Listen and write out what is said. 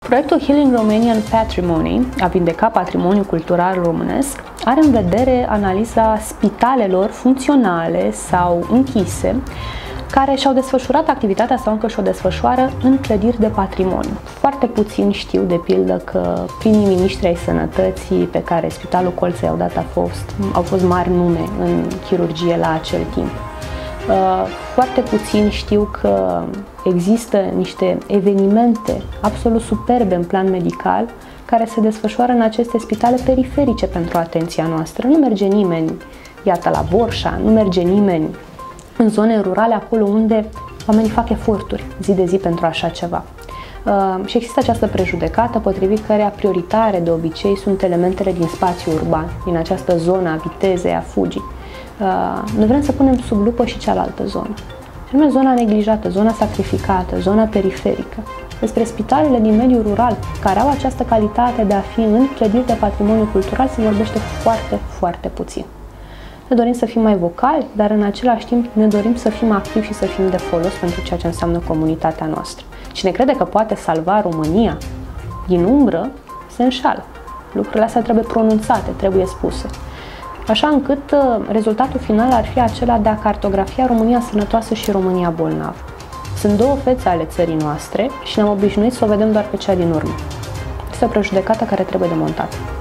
Proiectul Healing Romanian Patrimony, a vindeca patrimoniul cultural românesc, are în vedere analiza spitalelor funcționale sau închise care și-au desfășurat activitatea sau încă și-o desfășoară în clădiri de patrimoniu. Foarte puțin știu, de pildă, că primii miniștri ai sănătății pe care Spitalul Colț i-au dat au fost mari nume în chirurgie la acel timp. Foarte puțin știu că există niște evenimente absolut superbe în plan medical care se desfășoară în aceste spitale periferice pentru atenția noastră. Nu merge nimeni, iată, la Borșa, nu merge nimeni în zone rurale, acolo unde oamenii fac eforturi zi de zi pentru așa ceva. Și există această prejudecată potrivit căreia prioritare de obicei sunt elementele din spațiu urban, din această zonă a vitezei, a fugii. Noi vrem să punem sub lupă și cealaltă zonă, și anume zona neglijată, zona sacrificată, zona periferică. Despre spitalele din mediul rural, care au această calitate de a fi în clădiri de patrimoniu cultural, se vorbește foarte, foarte puțin. Ne dorim să fim mai vocali, dar în același timp ne dorim să fim activi și să fim de folos pentru ceea ce înseamnă comunitatea noastră. Cine crede că poate salva România din umbră, se înșală. Lucrurile astea trebuie pronunțate, trebuie spuse. Așa încât rezultatul final ar fi acela de a cartografia România sănătoasă și România bolnavă. Sunt două fețe ale țării noastre și ne-am obișnuit să o vedem doar pe cea din urmă. Este o prejudecată care trebuie demontată.